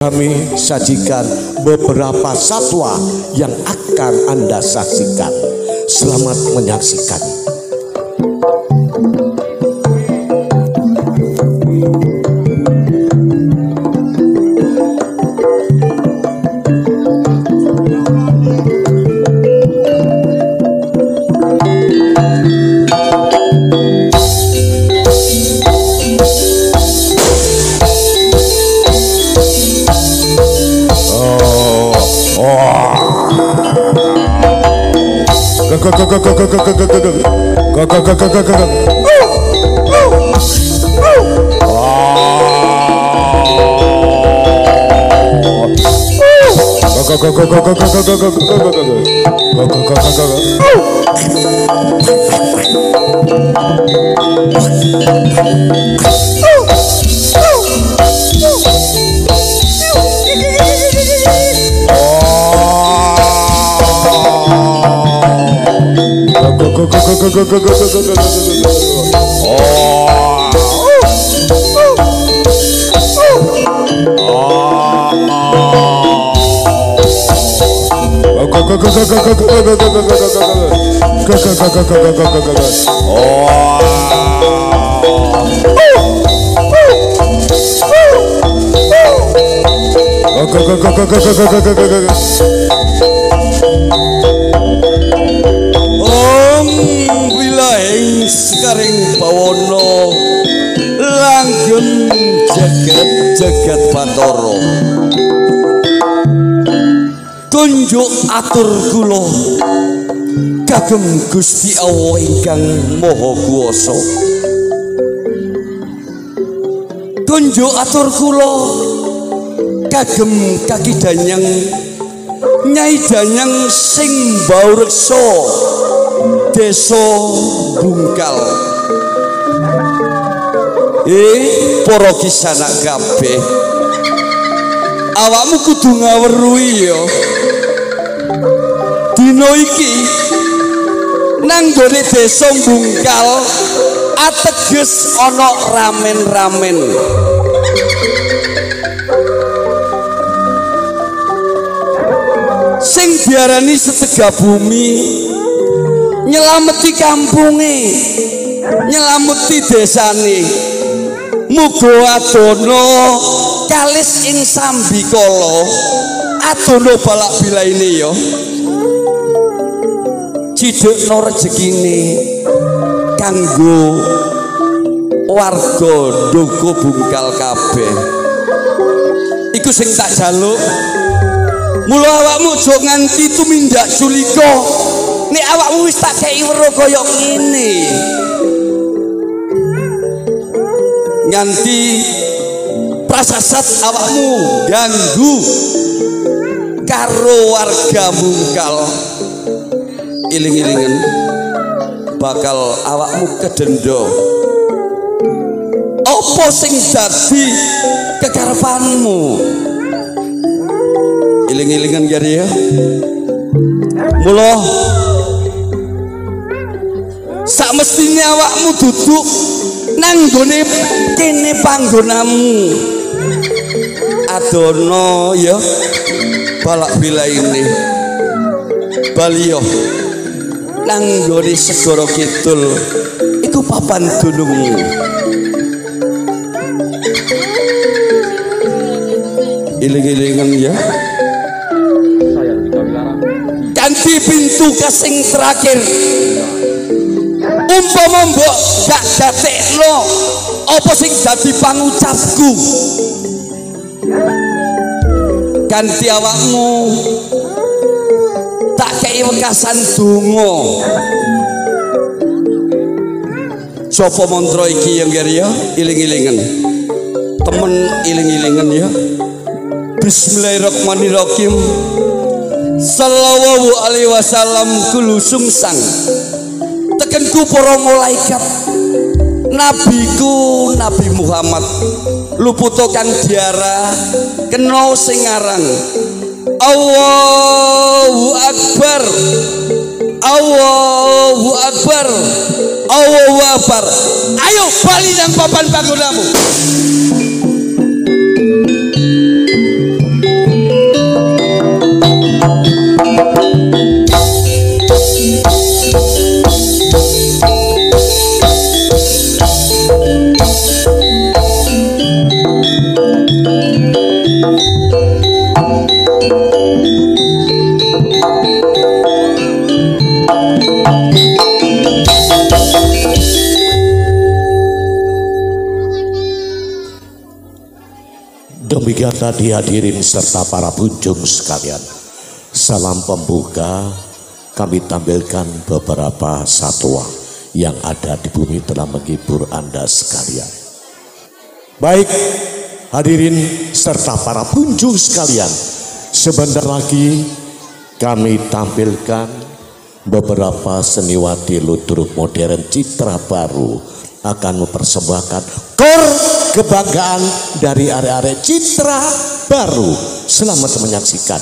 Kami sajikan beberapa satwa yang akan Anda saksikan. Selamat menyaksikan. Om wilahing sekaring bawana langgeng jagat Bathara tunjuk atur kula kagem Gusti Allah ingkang Maha Kuwasa. Tunjuk atur kula kagem Kaki Danyang Nyai Danyang sing mbaureksa Desa Bungkal. Para kisanak kabeh, awakmu kudu ngaweruhi ya. Dina iki nang gone Desa Bungkal ateges ana ramen-ramen. Sing diarani Setega Bumi nyelameti kampunge, nyelameti desane. Muga adono kalis ing sambikala, adono balak bilaine ya. Cidhekno rejekine kanggo warga Ndoko Bungkal kabeh. Iku sing tak jaluk. Mula awakmu aja nganti tumindak sulika. Nek awakmu wis tak kei weruh kaya ngene. Nganti prasasat awakmu ganggu karo warga Bungkal. Iling-ilingen bakal awakmu kedendo. Apa sing dadi kekarepanmu? Iling-ilingan jari ya. Mula sak mestine awakmu duduk nang gone kene panggonamu. Adono ya balak bilaine. Baliyo nang gone Segara Kidul iku papan dunungmu. Iling-ilingan ya. Ganti pintu kasing terakhir. Umpama mbok gak dadekno apa sing dadi pangucapku, ganti awakmu tak kei wekasan donga. Sapa mantra iki ya ya? Iling-ilingan. Temen iling-ilingan ya. Bismillahirrahmanirrahim. Sallallahu alaihi wasallam kulu sungsang. Tekenku para malaikat. Nabiku Nabi Muhammad. Luputo kang diara kena sing aran Allahu Akbar. Allahu Akbar. Allahu Akbar. Ayo bali nang papan panggonamu. Demikian tadi hadirin serta para kunjung sekalian, salam pembuka kami tampilkan beberapa satwa yang ada di bumi telah menghibur Anda sekalian. Baik hadirin serta para kunjung sekalian, sebentar lagi kami tampilkan beberapa seniwati ludruk modern citra baru akan mempersembahkan kor kebanggaan dari arek-arek citra baru. Selamat menyaksikan.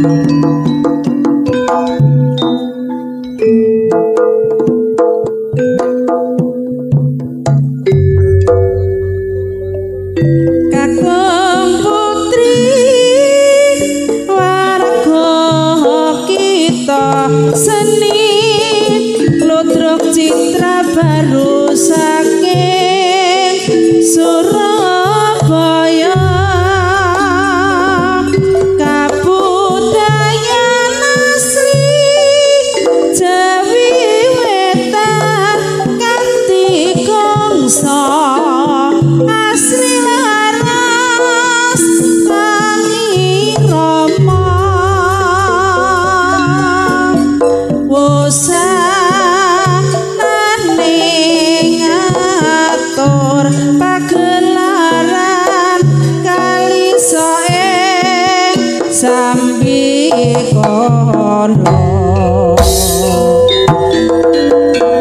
sambi kono